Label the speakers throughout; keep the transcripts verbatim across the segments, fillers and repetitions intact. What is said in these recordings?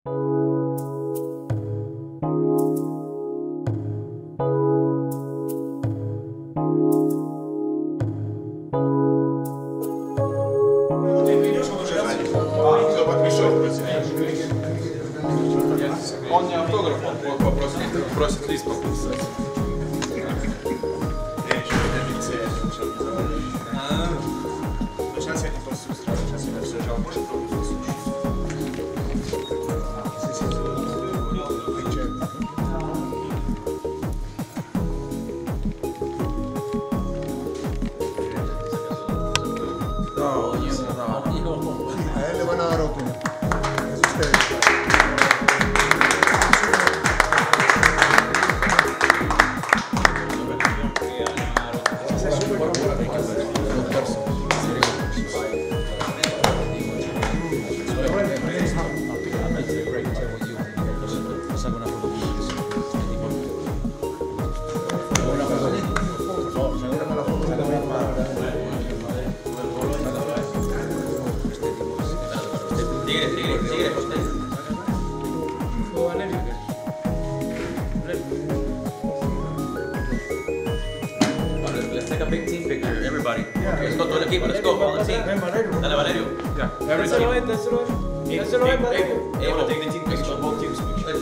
Speaker 1: Он не автограф, он попросит, просит лист подписать. Сейчас я не просто устроил, сейчас я все жал, может пробовать случай.
Speaker 2: A él le van a dar opinión. Es usted.
Speaker 3: Tigre, tigre, tigre, usted. Let's take a big team picture, everybody. Yeah. Let's go, todo el equipo, let's go, all the team. Dale, Valerio.
Speaker 1: Yeah, every team.
Speaker 3: Hey, hey, we'll take the team picture, both teams picture.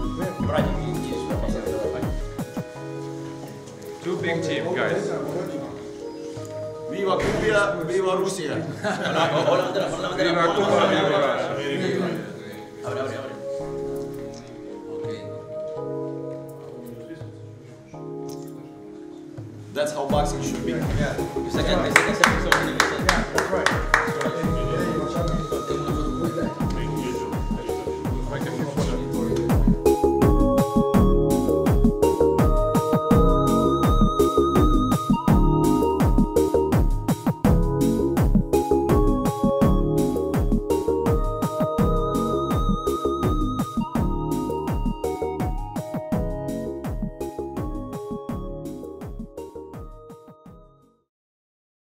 Speaker 1: Two big team, guys.
Speaker 2: Viva Cumbia, viva Rusia.
Speaker 1: Viva Cuba, viva.
Speaker 3: Abre, abre, abre.
Speaker 2: That's how boxing should be.
Speaker 3: Yeah. Second, second, second, second.
Speaker 2: Yeah, that's right.